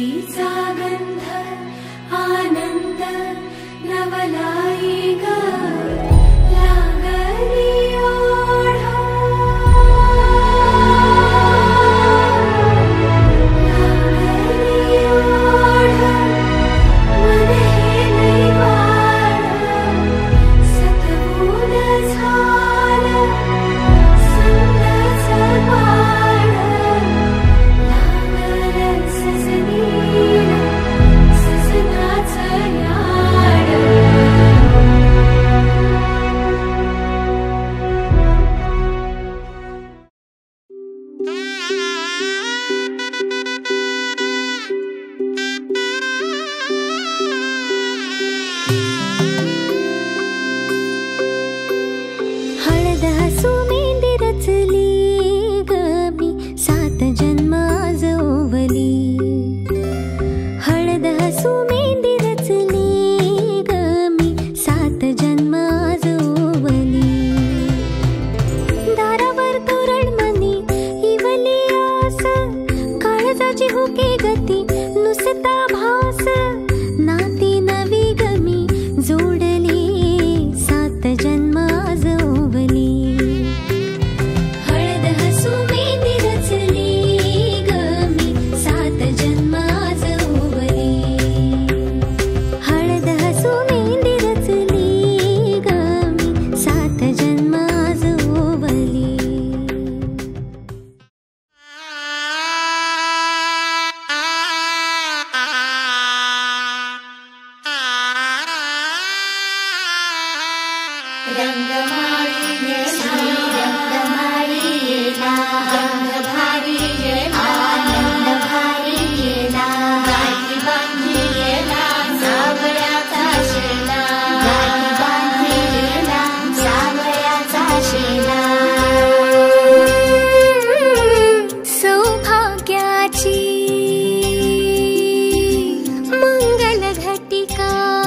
तुळशीचा गंध आनंद नवलाई ग लागली ओढा लागली ओढा मन हे नैवाड सतबूल झालं संतच पाड लागलं सजनीला सजनाचं याड हळद हसू मेंदी रचली ग मी सात जन्म आज ओवली हळद हसू मेंदी रचली ग मी सात जन्म आज ओवली दारावर तोरणमणी इवली आस काळजाची हुके गती नुसता भास नाती नवी गमी जोडली सात जन्म आज ओवली हळद हसू मेंदी रचली ग मी सात जन्म आज ओवली हळद हसू मेंदी रचली ग मी सात जन्म आज ओवली सौभाग्याची मंगल घटिका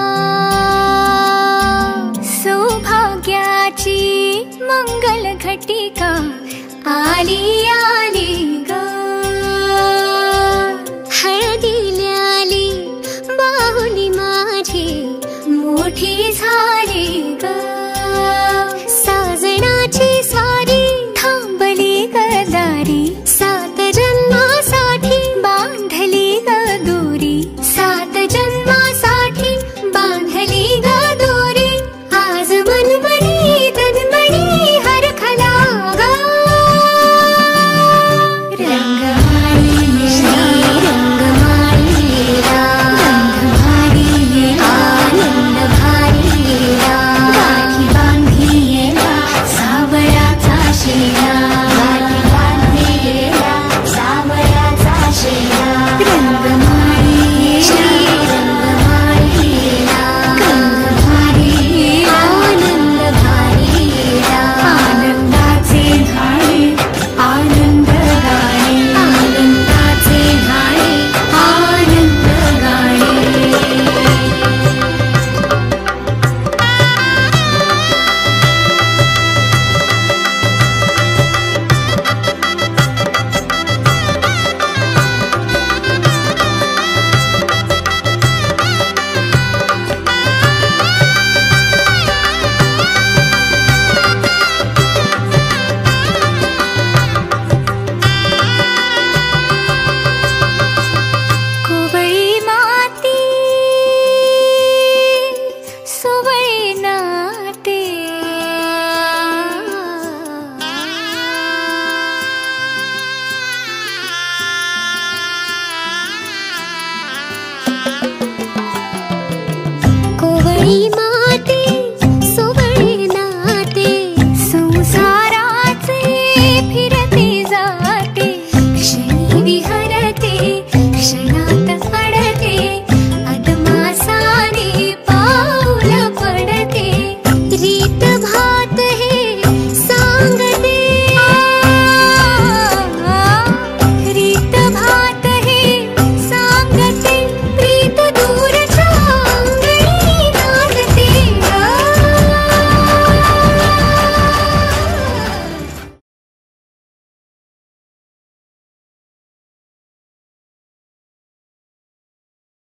सौभाग्याची मंगल घटिका आली आली ग हळदीला आली बाहुली माझी मोठी झाली ग साजणाची स्वारी थांबली ग दारी सात जन्मासाठी बांधली ग दोरी सात जन्मासाठी बांधली ग दोरी आज मनमणी तन्मणी हरखला ग रंगमाळी रंगमाळी गंध भारी आनंद भारी गाठी बांधी सावळ्याचा शेला गाठी बांधी सावळ्याचा शेला रंगमाळी रंगमाळी गंध भारी आनंद भारी आनंदाचे झाले आनंद गाणे आनंदाचे झाले आनंद गाणे कोवळी माती सोवळी नाते कोवळी